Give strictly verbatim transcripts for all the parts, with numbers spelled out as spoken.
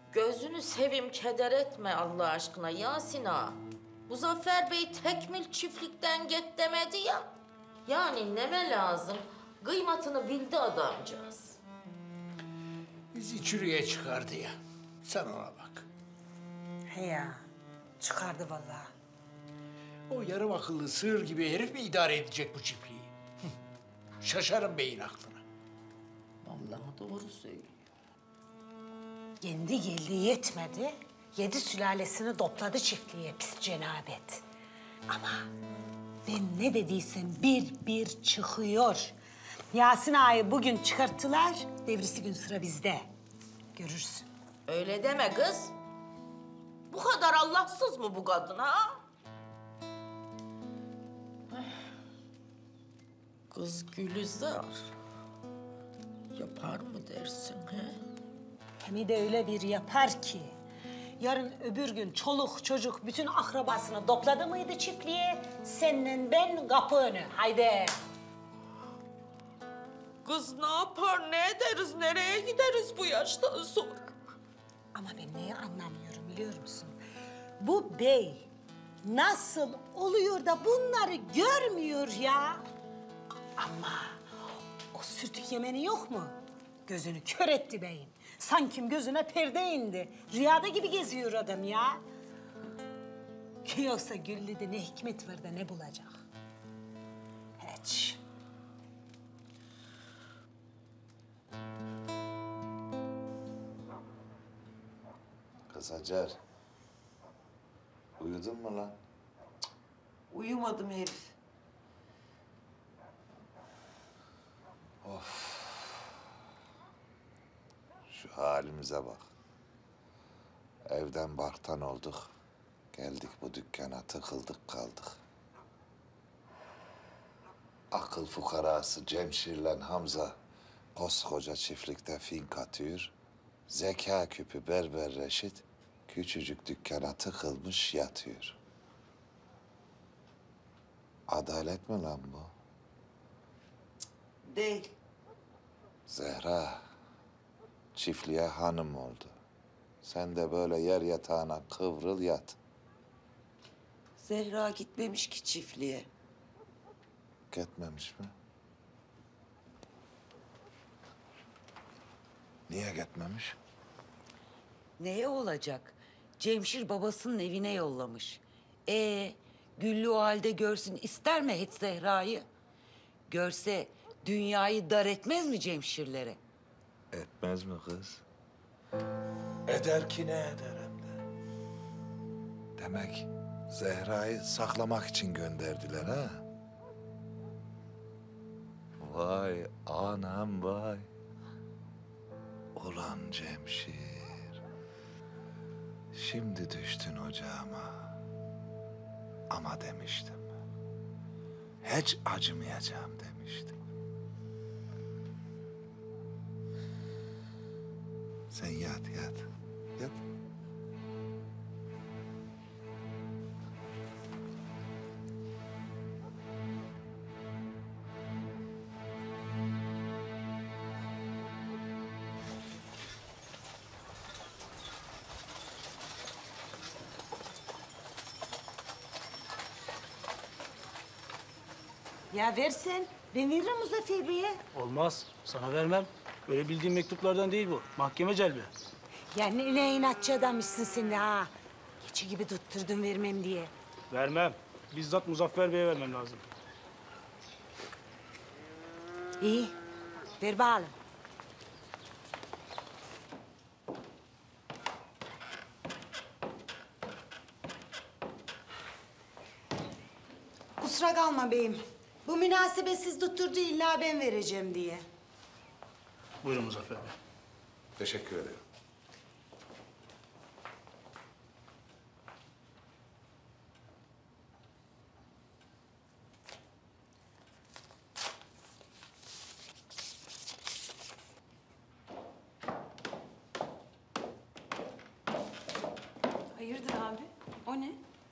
Gözünü seveyim, keder etme Allah aşkına Yasin ağa. Muzaffer Bey tekmil çiftlikten get demedi ya. Yani neme lazım? Kıymatını bildi adamcağız. Bizi çürüye çıkardı ya. Sen ona bak. He ya, çıkardı vallahi. O yarım akıllı sığır gibi herif mi idare edecek bu çiftliği? Hı. Şaşarım beyin aklına. Vallahi doğru söylüyor. Kendi geldi yetmedi, yedi sülalesini topladı çiftliğe pis cenabet. Ama ben ne dediysem bir bir çıkıyor. Yasin ağayı bugün çıkarttılar, devrisi gün sıra bizde. Görürsün. Öyle deme kız. Bu kadar Allahsız mı bu kadın ha? Kız Gülizar yapar mı dersin he? Hem de öyle bir yapar ki, yarın öbür gün çoluk çocuk bütün akrabasını topladı mıydı çiftliğe, seninle ben kapı önü, haydi. Kız ne yapar, ne ederiz, nereye gideriz bu yaştan sonra? Ama ben neyi anlamıyorum biliyor musun? Bu bey nasıl oluyor da bunları görmüyor ya? Ama o sürtük yemeni yok mu? Gözünü kör etti beyin. Sanki gözüne perde indi. Rüyada gibi geziyor adam ya. Ki yoksa Güllü'de ne hikmet var da ne bulacak? Hiç. Kız Hacer, uyudun mu lan? Uyumadım herif. Şu halimize bak. Evden barktan olduk. Geldik bu dükkana, tıkıldık kaldık. Akıl fukarası Cemşir'le Hamza koskoca çiftlikte fink atıyor. Zeka küpü Berber Reşit küçücük dükkana tıkılmış yatıyor. Adalet mi lan bu? Değil. Zehra, çiftliğe hanım oldu. Sen de böyle yer yatağına kıvrıl yat. Zehra gitmemiş ki çiftliğe. Gitmemiş mi? Niye gitmemiş? Neye olacak? Cemşir babasının evine yollamış. Ee, Güllü o halde görsün ister mi hiç Zehra'yı? Görse dünyayı dar etmez mi Cemşirlere? Etmez mi kız? Eder ki ne eder hem de. Demek Zehra'yı saklamak için gönderdiler ha? Vay anam vay. Ulan Cemşir. Şimdi düştün ocağıma. Ama demiştim. Hiç acımayacağım demiştim. Sen yat yat. Yat. Ya versen, ben veririm Muzaffer Bey'e. Olmaz. Sana vermem. Öyle bildiğin mektuplardan değil bu. Mahkeme celbi. Ya ne ne inatçı adammışsın sen de ha. Keçi gibi tutturdun vermem diye. Vermem. Bizzat Muzaffer Bey'e vermem lazım. İyi, ver bakalım. Kusura kalma beyim. Bu münasebetsiz tutturdu illa ben vereceğim diye. Buyurun Muzaffer Bey. Teşekkür ederim. Hayırdır abi? O ne?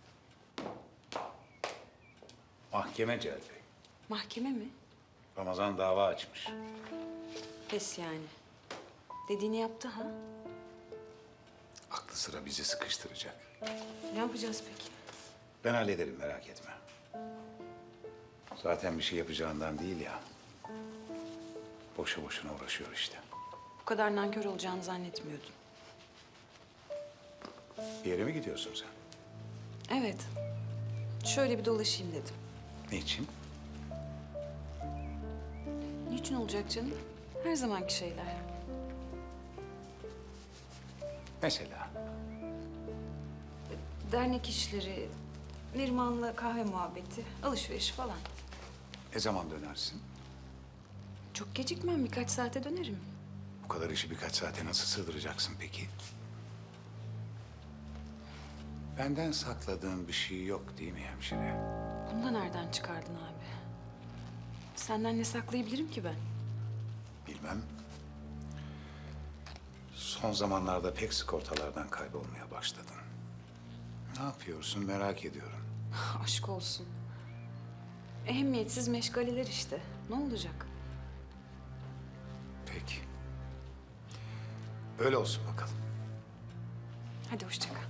Mahkeme celbi. Mahkeme mi? Ramazan dava açmış. Pes yani. Dediğini yaptı ha? Aklı sıra bizi sıkıştıracak. Ne yapacağız peki? Ben hallederim, merak etme. Zaten bir şey yapacağından değil ya. Boşu boşuna uğraşıyor işte. Bu kadar nankör olacağını zannetmiyordum. Bir yere mi gidiyorsun sen? Evet. Şöyle bir dolaşayım dedim. Niçin? Niçin olacak canım? Her zamanki şeyler. Mesela? Dernek işleri, Neriman'la kahve muhabbeti, alışveriş falan. Ne zaman dönersin? Çok gecikmem, birkaç saate dönerim. Bu kadar işi birkaç saate nasıl sığdıracaksın peki? Benden sakladığın bir şey yok değil mi hemşire? Bunu da nereden çıkardın abi? Senden ne saklayabilirim ki ben? Bilmem. Son zamanlarda pek sık ortalardan kaybolmaya başladın. Ne yapıyorsun merak ediyorum. Aşk olsun. Ehemmiyetsiz meşgaleler işte. Ne olacak? Peki. Öyle olsun bakalım. Hadi hoşça kal.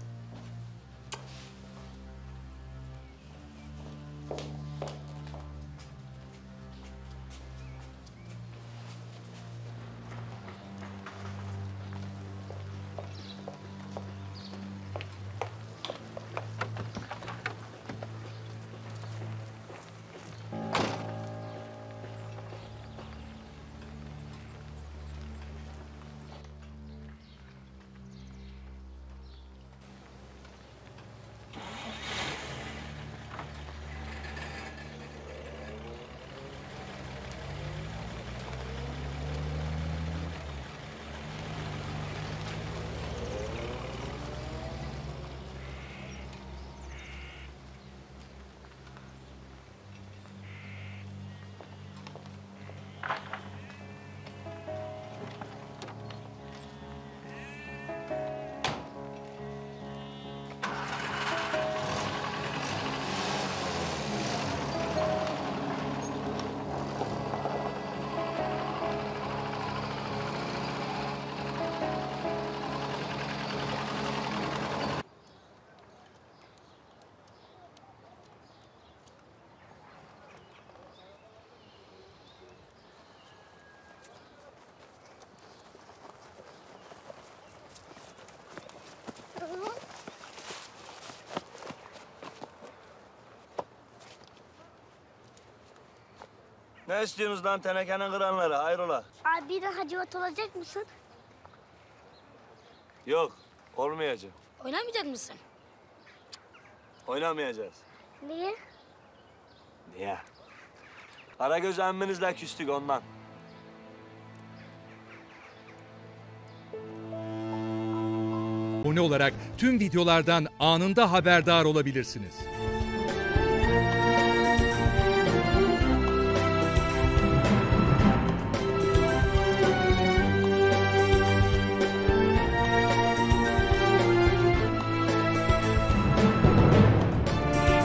Ne istiyorsunuz lan tenekenin kıranları? Hayrola? Abi bir de Hacivat olacak mısın? Yok, olmayacak. Oynamayacak mısın? Oynamayacağız. Niye? Niye? Karagöz emminizle küstük ondan. Abone olarak tüm videolardan anında haberdar olabilirsiniz.